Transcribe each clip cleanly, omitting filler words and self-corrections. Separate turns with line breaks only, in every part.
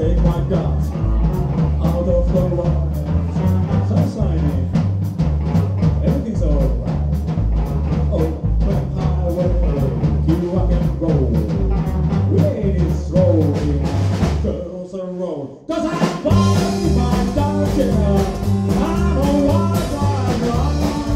take my guts out of the world. Sunshine, everything's alright. Open highway, keep rock and roll. Ladies rolling, girls are roll. 'Cause I'm born my dark. I'm a wild ride.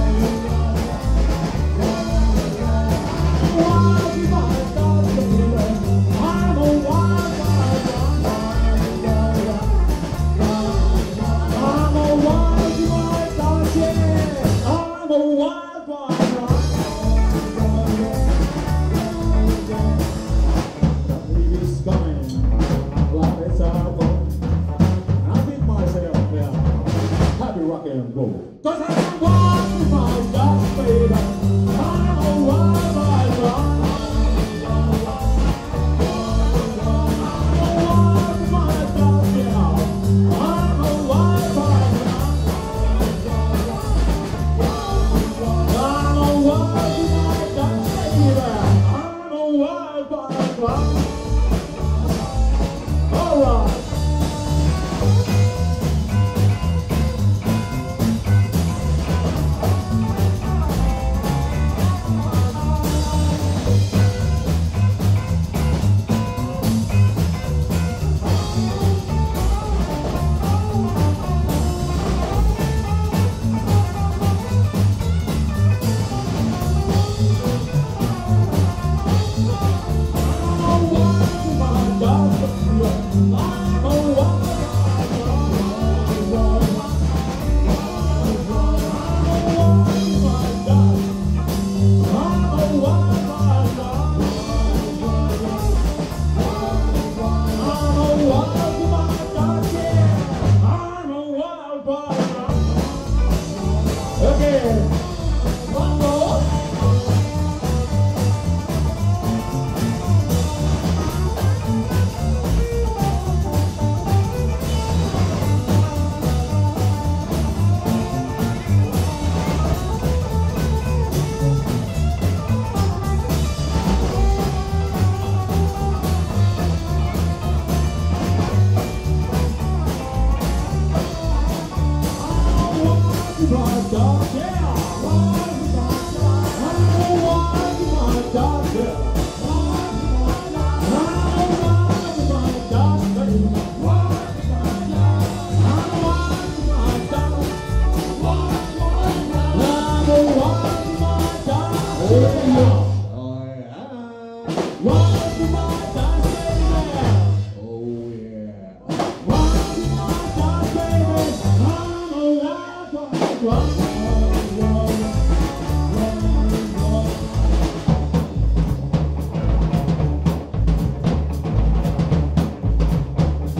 Rock and roll. 'Cause I'm walking my dog, baby. I'm a wild ride.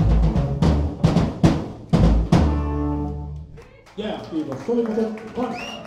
Yeah, people, so